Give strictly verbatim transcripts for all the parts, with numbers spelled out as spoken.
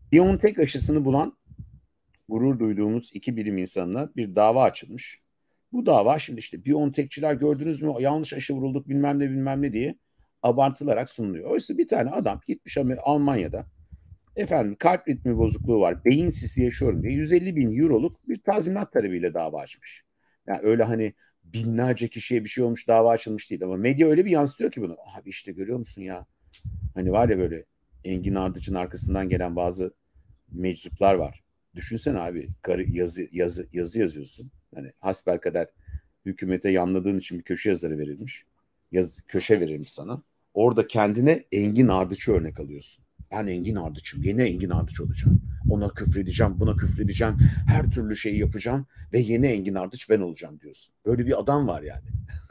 BioNTech aşısını bulan gurur duyduğumuz iki bilim insanına bir dava açılmış. Bu dava şimdi işte BioNTech'çiler gördünüz mü yanlış aşı vurulduk bilmem ne bilmem ne diye abartılarak sunuluyor. Oysa bir tane adam gitmiş Almanya'da efendim kalp ritmi bozukluğu var, beyin sisi yaşıyorum diye yüz elli bin euroluk bir tazminat talebiyle dava açmış. Yani öyle hani binlerce kişiye bir şey olmuş dava açılmış değil ama medya öyle bir yansıtıyor ki bunu. Abi işte görüyor musun ya? Hani var ya böyle Engin Ardıç'ın arkasından gelen bazı meczuplar var. Düşünsene abi yazı, yazı, yazı yazıyorsun. Hani hasbelkader hükümete yanladığın için bir köşe yazarı verilmiş. Yaz, köşe verilmiş sana. Orada kendine Engin Ardıç'ı örnek alıyorsun. Ben Engin Ardıç'ım. Yeni Engin Ardıç olacağım. Ona küfredeceğim, buna küfredeceğim. Her türlü şeyi yapacağım ve yeni Engin Ardıç ben olacağım diyorsun. Böyle bir adam var yani.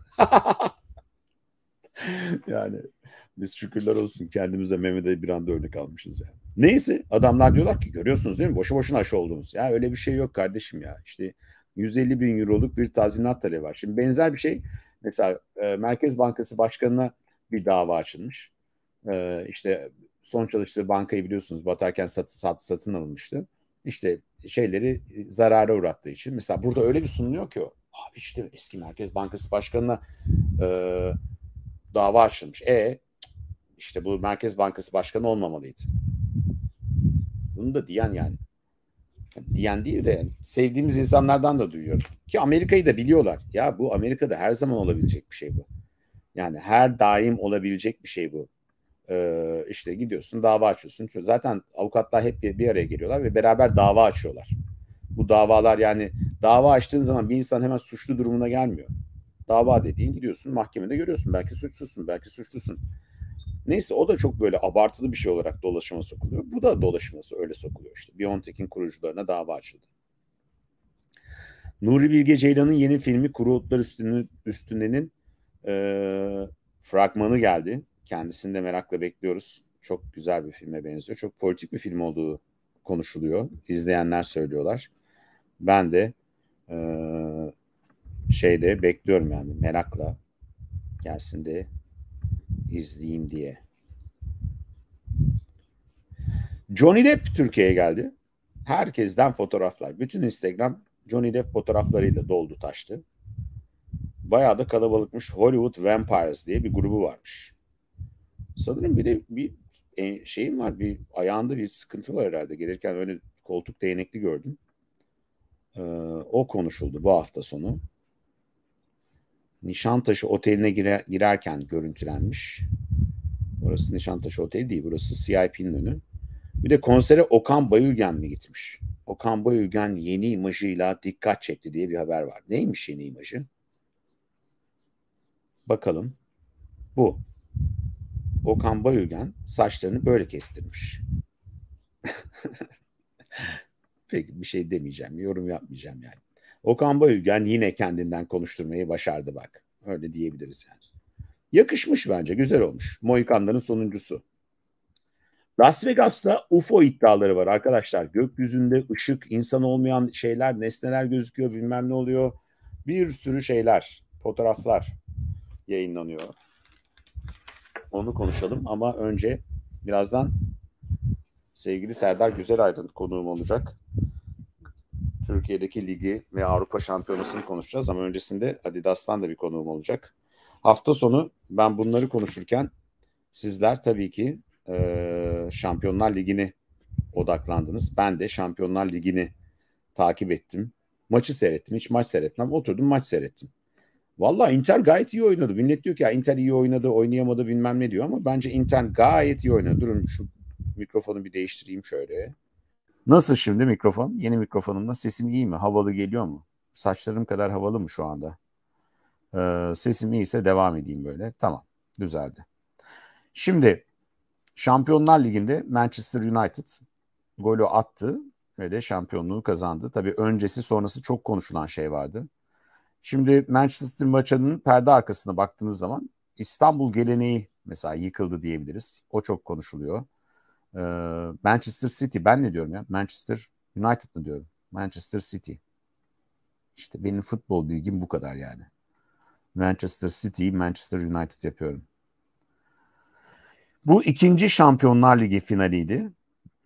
Yani biz şükürler olsun kendimize Mehmet'e bir anda örnek almışız yani. Neyse adamlar diyorlar ki görüyorsunuz değil mi? Boşu boşuna aşı oldunuz. Ya öyle bir şey yok kardeşim ya. İşte yüz elli bin euroluk bir tazminat talebi var. Şimdi benzer bir şey mesela e, Merkez Bankası Başkanı'na bir dava açılmış. E, işte son çalıştığı bankayı biliyorsunuz batarken sat, sat, satın alınmıştı. İşte şeyleri zarara uğrattığı için. Mesela burada öyle bir sunuluyor ki o. Abi işte eski Merkez Bankası Başkanı'na e, dava açılmış. E işte bu Merkez Bankası Başkanı olmamalıydı. Bunu da diyen yani. Diyen değil de yani sevdiğimiz insanlardan da duyuyorum. Ki Amerika'yı da biliyorlar. Ya bu Amerika'da her zaman olabilecek bir şey bu. Yani her daim olabilecek bir şey bu. Ee, işte gidiyorsun dava açıyorsun. Zaten avukatlar hep bir, bir araya geliyorlar ve beraber dava açıyorlar. Bu davalar yani dava açtığın zaman bir insan hemen suçlu durumuna gelmiyor. Dava dediğin gidiyorsun mahkemede görüyorsun. Belki suçsuzsun, belki suçlusun. Neyse o da çok böyle abartılı bir şey olarak dolaşıma sokuluyor. Bu da dolaşıması öyle sokuluyor işte. BioNTech'in kurucularına dava açıldı. Nuri Bilge Ceylan'ın yeni filmi Kuru Otlar Üstüne, Üstüne'nin e, fragmanı geldi. Kendisini de merakla bekliyoruz. Çok güzel bir filme benziyor. Çok politik bir film olduğu konuşuluyor. İzleyenler söylüyorlar. Ben de e, şeyde bekliyorum yani merakla gelsin de izleyeyim diye. Johnny Depp Türkiye'ye geldi. Herkesten fotoğraflar. Bütün Instagram Johnny Depp fotoğraflarıyla doldu taştı. Bayağı da kalabalıkmış. Hollywood Vampires diye bir grubu varmış. Sanırım bir de bir e, şeyim var. Bir ayağında bir sıkıntı var herhalde. Gelirken öyle koltuk değnekli gördüm. Ee, o konuşuldu bu hafta sonu. Nişantaşı Oteli'ne girer, girerken görüntülenmiş. Burası Nişantaşı Oteli değil. Burası C I P'nin önü. Bir de konsere Okan Bayülgen mi gitmiş? Okan Bayülgen yeni imajıyla dikkat çekti diye bir haber var. Neymiş yeni imajı? Bakalım. Bu. Okan Bayülgen saçlarını böyle kestirmiş. Peki bir şey demeyeceğim. Yorum yapmayacağım yani. Okan Bayülgen yine kendinden konuşturmayı başardı bak. Öyle diyebiliriz yani. Yakışmış bence. Güzel olmuş. Mohikanların sonuncusu. Las Vegas'ta U F O iddiaları var arkadaşlar. Gökyüzünde ışık, insan olmayan şeyler, nesneler gözüküyor, bilmem ne oluyor. Bir sürü şeyler, fotoğraflar yayınlanıyor. Onu konuşalım ama önce birazdan sevgili Serdar Güzelaydın konuğum olacak. Türkiye'deki ligi ve Avrupa Şampiyonası'nı konuşacağız ama öncesinde Adidas'tan da bir konuğum olacak. Hafta sonu ben bunları konuşurken sizler tabii ki e, Şampiyonlar Ligi'ni odaklandınız. Ben de Şampiyonlar Ligi'ni takip ettim. Maçı seyrettim. Hiç maç seyretmem. Oturdum maç seyrettim. Vallahi Inter gayet iyi oynadı. Millet diyor ki ya Inter iyi oynadı, oynayamadı bilmem ne diyor ama bence Inter gayet iyi oynadı. Durun şu mikrofonu bir değiştireyim şöyle. Nasıl şimdi mikrofon? Yeni mikrofonumla sesim iyi mi? Havalı geliyor mu? Saçlarım kadar havalı mı şu anda? Ee, sesim iyiyse devam edeyim böyle. Tamam, düzeldi. Şimdi Şampiyonlar Ligi'nde Manchester United golü attı ve de şampiyonluğu kazandı. Tabii öncesi sonrası çok konuşulan şey vardı. Şimdi Manchester maçının perde arkasına baktığınız zaman İstanbul geleneği mesela yıkıldı diyebiliriz. O çok konuşuluyor. Ee, Manchester City ben ne diyorum ya? Manchester United mı diyorum? Manchester City. İşte benim futbol bilgim bu kadar yani. Manchester City, Manchester United yapıyorum. Bu ikinci Şampiyonlar Ligi finaliydi.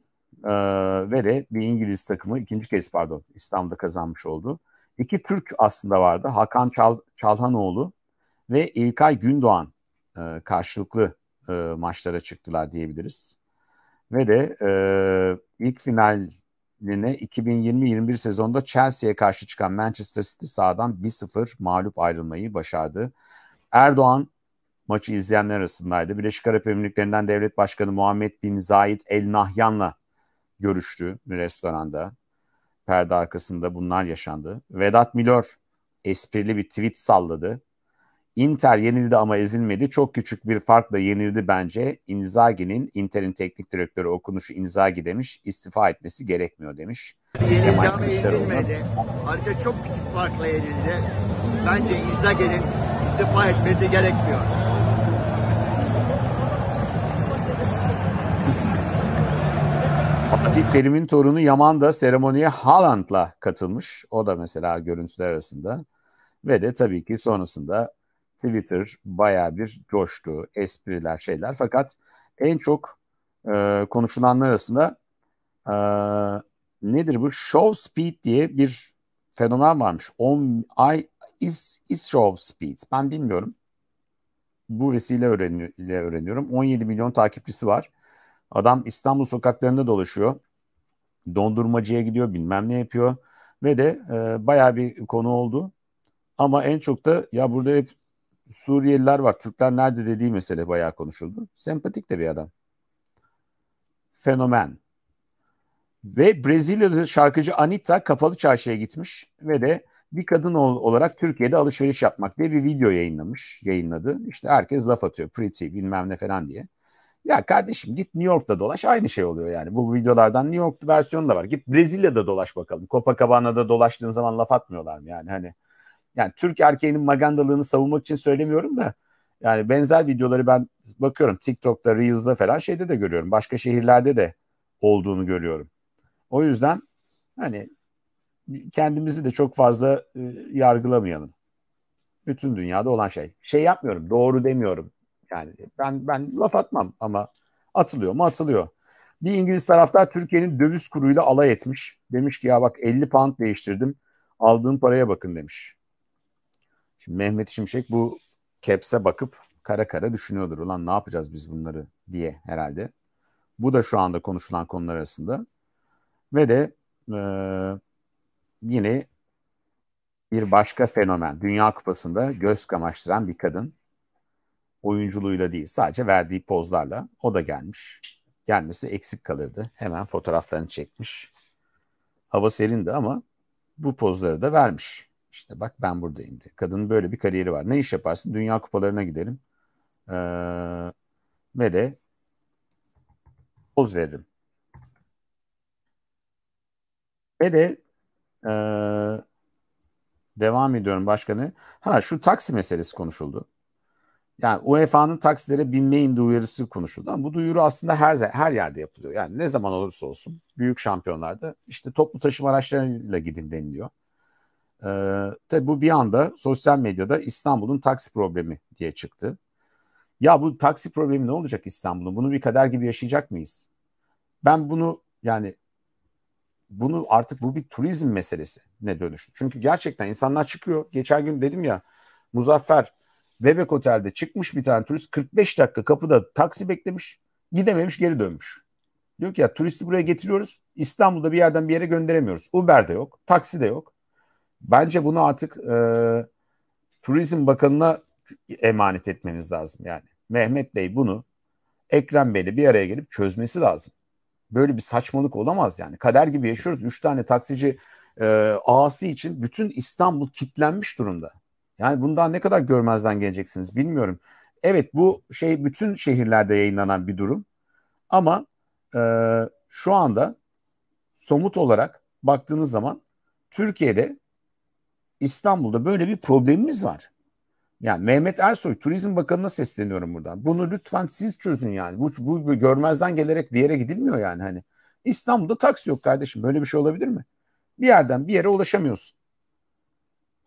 Ee, ve de bir İngiliz takımı ikinci kez pardon İstanbul'da kazanmış oldu. İki Türk aslında vardı. Hakan Çal Çalhanoğlu ve İlkay Gündoğan e, karşılıklı e, maçlara çıktılar diyebiliriz. Ve de e, ilk finaline iki bin yirmi yirmi bir sezonda Chelsea'ye karşı çıkan Manchester City sahadan bir sıfır mağlup ayrılmayı başardı. Erdoğan maçı izleyenler arasındaydı. Birleşik Arap Emirlikleri'nden Devlet Başkanı Muhammed Bin Zayed El Nahyan'la görüştü bir restoranda. Perde arkasında bunlar yaşandı. Vedat Milor esprili bir tweet salladı. Inter yenildi ama ezilmedi. Çok küçük bir farkla yenildi bence. Inzaghi'nin, Inter'in teknik direktörü okunuşu Inzaghi demiş. İstifa etmesi gerekmiyor demiş. Yenildi ama ezilmedi. Ayrıca çok küçük farkla yenildi. Bence Inzaghi'nin istifa etmesi gerekmiyor. Fatih Terim'in torunu Yaman da seremoniye Haaland'la katılmış. O da mesela görüntüler arasında. Ve de tabii ki sonrasında Twitter bayağı bir coştu. Espriler şeyler. Fakat en çok e, konuşulanlar arasında e, nedir bu? Show speed diye bir fenomen varmış. On, I, is, is show speed. Ben bilmiyorum. Bu vesile öğreni, öğreniyorum. on yedi milyon takipçisi var. Adam İstanbul sokaklarında dolaşıyor. Dondurmacıya gidiyor, bilmem ne yapıyor. Ve de e, bayağı bir konu oldu. Ama en çok da ya burada hep Suriyeliler var, Türkler nerede dediği mesele bayağı konuşuldu. Sempatik de bir adam. Fenomen. Ve Brezilyalı şarkıcı Anitta kapalı çarşıya gitmiş ve de bir kadın olarak Türkiye'de alışveriş yapmak diye bir video yayınlamış, yayınladı. İşte herkes laf atıyor, pretty bilmem ne falan diye. Ya kardeşim git New York'ta dolaş, aynı şey oluyor yani. Bu videolardan New York versiyonu da var. Git Brezilya'da dolaş bakalım. Copacabana'da dolaştığın zaman laf atmıyorlar mı yani hani. Yani Türk erkeğinin magandalığını savunmak için söylemiyorum da yani benzer videoları ben bakıyorum TikTok'ta, Reels'da falan şeyde de görüyorum. Başka şehirlerde de olduğunu görüyorum. O yüzden hani kendimizi de çok fazla e, yargılamayalım. Bütün dünyada olan şey. Şey yapmıyorum, doğru demiyorum. Yani ben ben laf atmam ama atılıyor mu atılıyor. Bir İngiliz taraftar Türkiye'nin döviz kuruyla alay etmiş. Demiş ki ya bak elli pound değiştirdim. Aldığım paraya bakın demiş. Şimdi Mehmet Şimşek bu caps'e bakıp kara kara düşünüyordur. Ulan ne yapacağız biz bunları diye herhalde. Bu da şu anda konuşulan konular arasında. Ve de e, yine bir başka fenomen. Dünya Kupası'nda göz kamaştıran bir kadın. Oyunculuğuyla değil sadece verdiği pozlarla o da gelmiş. Gelmesi eksik kalırdı. Hemen fotoğraflarını çekmiş. Hava serindi ama bu pozları da vermiş. İşte bak ben buradayım diye. Kadının böyle bir kariyeri var. Ne iş yaparsın? Dünya kupalarına giderim. Ee, ve de poz veririm. Ve de e, devam ediyorum başkanı. Ha şu taksi meselesi konuşuldu. Yani U E F A'nın taksilere binmeyin diye uyarısı konuşuldu. Ama bu duyuru aslında her her yerde yapılıyor. Yani ne zaman olursa olsun büyük şampiyonlarda işte toplu taşıma araçlarıyla gidin deniliyor. Ee, tabii bu bir anda sosyal medyada İstanbul'un taksi problemi diye çıktı. Ya bu taksi problemi ne olacak İstanbul'un? Bunu bir kader gibi yaşayacak mıyız? Ben bunu yani bunu artık bu bir turizm meselesi ne dönüştü. Çünkü gerçekten insanlar çıkıyor. Geçen gün dedim ya Muzaffer Bebek Otel'de çıkmış bir tane turist kırk beş dakika kapıda taksi beklemiş. Gidememiş geri dönmüş. Diyor ki ya turisti buraya getiriyoruz. İstanbul'da bir yerden bir yere gönderemiyoruz. Uber de yok. Taksi de yok. Bence bunu artık e, Turizm Bakanı'na emanet etmeniz lazım yani. Mehmet Bey bunu Ekrem Bey'le bir araya gelip çözmesi lazım. Böyle bir saçmalık olamaz yani. Kader gibi yaşıyoruz. Üç tane taksici e, ağası için bütün İstanbul kitlenmiş durumda. Yani bundan ne kadar görmezden geleceksiniz bilmiyorum. Evet bu şey bütün şehirlerde yayınlanan bir durum. Ama e, şu anda somut olarak baktığınız zaman Türkiye'de İstanbul'da böyle bir problemimiz var. Yani Mehmet Ersoy Turizm Bakanı'na sesleniyorum buradan. Bunu lütfen siz çözün yani. Bu, bu, bu görmezden gelerek bir yere gidilmiyor yani hani. İstanbul'da taksi yok kardeşim. Böyle bir şey olabilir mi? Bir yerden bir yere ulaşamıyorsun.